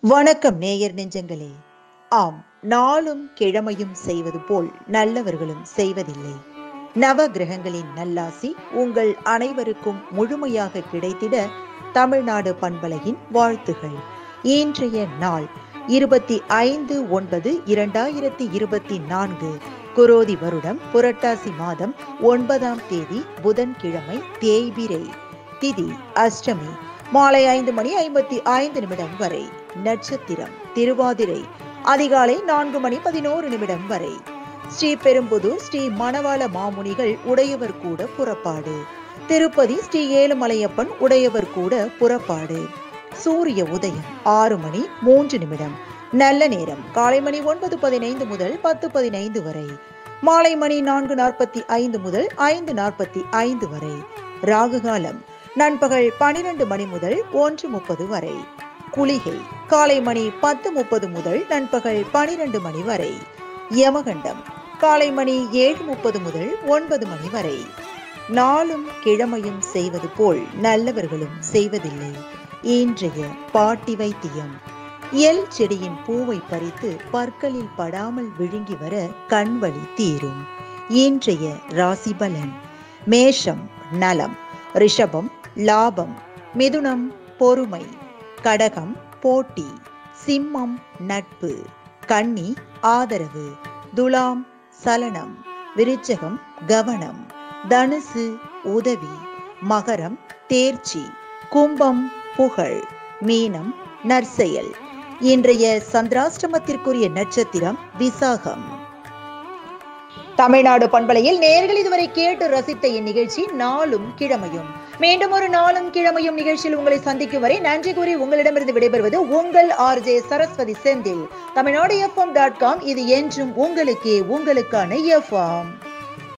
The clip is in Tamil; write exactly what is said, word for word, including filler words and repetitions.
வணக்கம் நேயர் நெஞ்சங்களே. ஆம், நாளும் கிழமையும் செய்வது போல் நல்லவர்களும் செய்வதில்லை. நவ கிரகங்களின் நல்லாசி உங்கள் அனைவருக்கும் முழுமையாக கிடைத்திட தமிழ்நாடு பண்பலையின் வாழ்த்துகள். இன்றைய நாள் இருபத்தி ஐந்து ஒன்பது இரண்டாயிரத்தி இருபத்தி நான்கு குரோதி வருடம் புரட்டாசி மாதம் ஒன்பதாம் தேதி புதன்கிழமை, தேய்பிரை, திதி அஷ்டமி, மாலை ஐந்து மணி ஐம்பத்தி ஐந்து நிமிடம் வரை. நட்சத்திரம் திருவாதிரை, அதிகாலை நான்கு மணி பதினோரு நிமிடம் வரை. ஸ்ரீ பெரும்புதூர் ஸ்ரீ மணவாள மாமுனிகள் உடையவர் கூட புறப்பாடு. திருப்பதி ஸ்ரீ ஏழுமலையப்பன் உடையவர் கூட புறப்பாடு. சூரிய உதயம் ஆறு மணி மூன்று நிமிடம். நல்ல நேரம் காலை மணி ஒன்பது பதினைந்து முதல் பத்து பதினைந்து வரை. மாலை மணி நான்கு நாற்பத்தி ஐந்து முதல் ஐந்து நாற்பத்தி ஐந்து வரை. ராகு காலம் நண்பகல் பனிரெண்டு மணி முதல் ஒன்று முப்பது வரை. குளிகை காலை மணி பத்து முப்பது முதல் நண்பகல் பனிரெண்டு மணி வரை. யமகண்டம் காலை மணி ஏழு முப்பது முதல் ஒன்பது மணி வரை. நாளும் கிழமையும் செய்வது போல் நல்லவர்களும் செய்வதில்லை. இன்றைய பாட்டி வைத்தியம்: எல் செடியின் பூவை பறித்து பற்களில் படாமல் விழுங்கி வர கண்வலி தீரும். இன்றைய ராசி பலன்: மேஷம் நலம், ரிஷபம் லாபம், மிதுனம் பொறுமை, கடகம் போட்டி, சிம்மம் நட்பு, கன்னி ஆதரவு, துலாம் சலனம், விருச்சகம் கவனம், தனுசு உதவி, மகரம் தேர்ச்சி, கும்பம் புகழ், மீனம் நற்செயல். இன்றைய சந்திராஷ்டமத்திற்குரிய நட்சத்திரம் விசாகம். தமிழ்நாடு பண்பலையில் நேயர்கள் இதுவரை கேட்டு ரசித்த இந்நிகழ்ச்சி நாளும் கிழமையும். மீண்டும் ஒரு நாளும் கிழமையும் நிகழ்ச்சியில் உங்களை சந்திக்கும் வரை நன்றி கூறி உங்களிடமிருந்து விடைபெறுவது உங்கள் R J Saraswathi Senthil. Tamil Nadu FM dot com, இது என்றும் உங்களுக்கே, உங்களுக்கான எஃப்எம்.